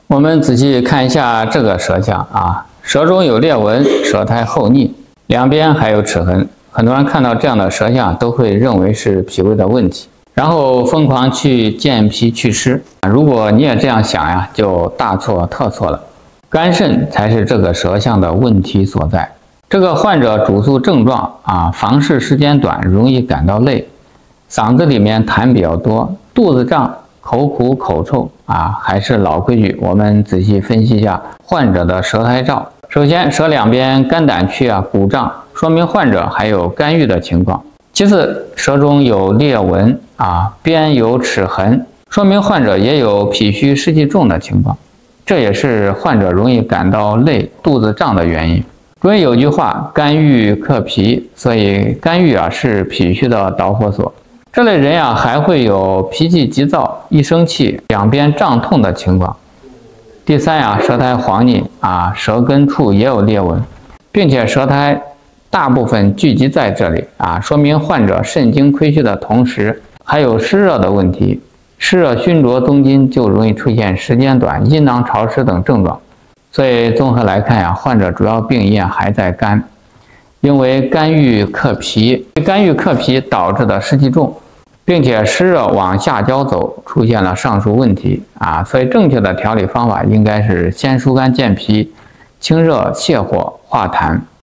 我们仔细看一下这个舌象啊，舌中有裂纹，舌苔厚腻，两边还有齿痕。很多人看到这样的舌象都会认为是脾胃的问题，然后疯狂去健脾祛湿。如果你也这样想呀，就大错特错了。肝肾才是这个舌象的问题所在。这个患者主诉症状啊，房事时间短，容易感到累，嗓子里面痰比较多，肚子胀，口苦口臭啊。还是老规矩，我们仔细分析一下患者的舌苔照。首先，舌两边肝胆区鼓胀，说明患者还有肝郁的情况。其次，舌中有裂纹边有齿痕，说明患者也有脾虚湿气重的情况，这也是患者容易感到累、肚子胀的原因。中医有句话，肝郁克脾，所以肝郁是脾虚的导火索。这类人还会有脾气急躁、一生气两边胀痛的情况。第三舌苔黄腻舌根处也有裂纹，并且舌苔大部分聚集在这里说明患者肾精亏虚的同时还有湿热的问题。湿热熏灼宗筋，就容易出现时间短、阴囊潮湿等症状。所以综合来看患者主要病因还在肝，因为肝郁克脾，肝郁克脾导致的湿气重，并且湿热往下焦走，出现了上述问题所以正确的调理方法应该是先疏肝健脾，清热泻火化痰。